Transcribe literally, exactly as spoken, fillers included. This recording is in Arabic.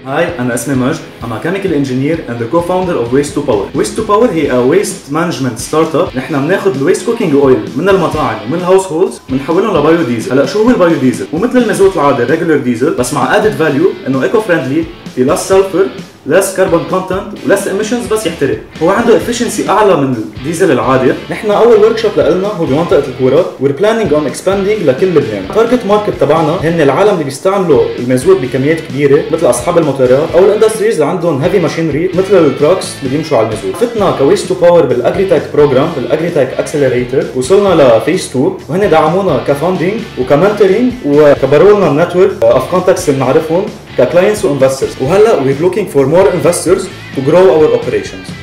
Hi, أنا اسمي مجد. I'm a chemical engineer and the co-founder of Waste to Power. Waste to Power هي a waste management startup. نحن بناخذ الويست كوكينج اويل من المطاعم ومن الهاوس هولدز بنحولهم لبايو ديزل. هلا شو هو البايو ديزل؟ هو مثل المازوت العادي regular ديزل بس مع added value انه ايكو فريندلي، في less sulfur، less carbon content و less emissions بس يحترق. هو عنده efficiency اعلى من الديزل العادي. نحن اول ورك شوب لنا هو بمنطقه الكوره. We're planning on expanding لكل لبنان. التارجت ماركت تبعنا هن العالم اللي بيستعملوا المازوت بكميات كبيره مثل اصحاب الموتورات او الاندستريز اللي عندهم هيفي ماشينري مثل التراكس اللي بيمشوا على المازوت. فتنا كويست تو باور بالاجريتك بروجرام بالاجريتك اكسلريتور، وصلنا لفيس اثنين وهن دعمونا كفاندنج وكمنتورينج وكبروا لنا النتورك اوف كونتاكتس اللي بنعرفهم ككلاينتس وانفسترز. وهلا we're looking for more investors to grow our operations.